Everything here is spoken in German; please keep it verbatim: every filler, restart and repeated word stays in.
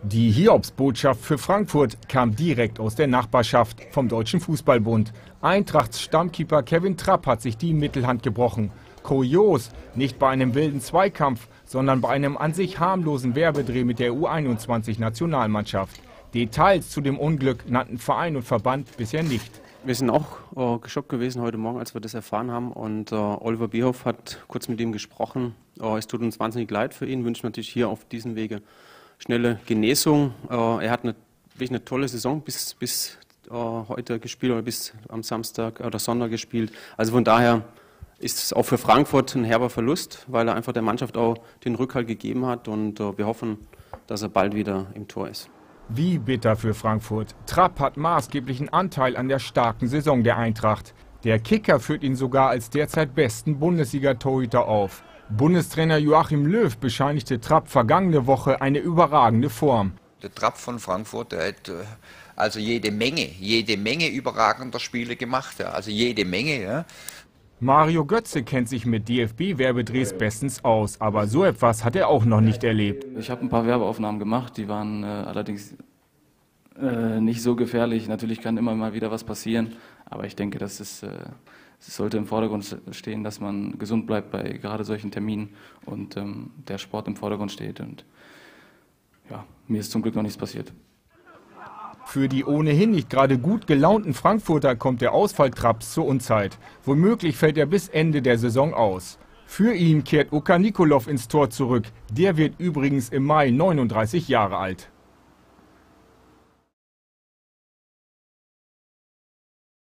Die Hiobsbotschaft für Frankfurt kam direkt aus der Nachbarschaft vom Deutschen Fußballbund. Eintrachts Stammkeeper Kevin Trapp hat sich die Mittelhand gebrochen. Kurios, nicht bei einem wilden Zweikampf, sondern bei einem an sich harmlosen Werbedreh mit der U einundzwanzig-Nationalmannschaft. Details zu dem Unglück nannten Verein und Verband bisher nicht. Wir sind auch äh, geschockt gewesen heute Morgen, als wir das erfahren haben. Und äh, Oliver Bierhoff hat kurz mit ihm gesprochen. Äh, es tut uns wahnsinnig leid für ihn, wünschen natürlich hier auf diesem Wege schnelle Genesung. Äh, er hat eine, wirklich eine tolle Saison bis, bis äh, heute gespielt oder bis am Samstag oder Sonntag gespielt. Also von daher ist es auch für Frankfurt ein herber Verlust, weil er einfach der Mannschaft auch den Rückhalt gegeben hat. Und äh, wir hoffen, dass er bald wieder im Tor ist. Wie bitter für Frankfurt. Trapp hat maßgeblichen Anteil an der starken Saison der Eintracht. Der Kicker führt ihn sogar als derzeit besten Bundesliga-Torhüter auf. Bundestrainer Joachim Löw bescheinigte Trapp vergangene Woche eine überragende Form. Der Trapp von Frankfurt, der hat also jede Menge, jede Menge überragender Spiele gemacht, ja, also jede Menge. Ja. Mario Götze kennt sich mit D F B-Werbedrehs bestens aus, aber so etwas hat er auch noch nicht erlebt. Ich habe ein paar Werbeaufnahmen gemacht, die waren äh, allerdings äh, nicht so gefährlich. Natürlich kann immer mal wieder was passieren, aber ich denke, dass es, äh, es sollte im Vordergrund stehen, dass man gesund bleibt bei gerade solchen Terminen und ähm, der Sport im Vordergrund steht. Und ja, mir ist zum Glück noch nichts passiert. Für die ohnehin nicht gerade gut gelaunten Frankfurter kommt der Ausfall Trapps zur Unzeit. Womöglich fällt er bis Ende der Saison aus. Für ihn kehrt Oka Nikolov ins Tor zurück. Der wird übrigens im Mai neununddreißig Jahre alt.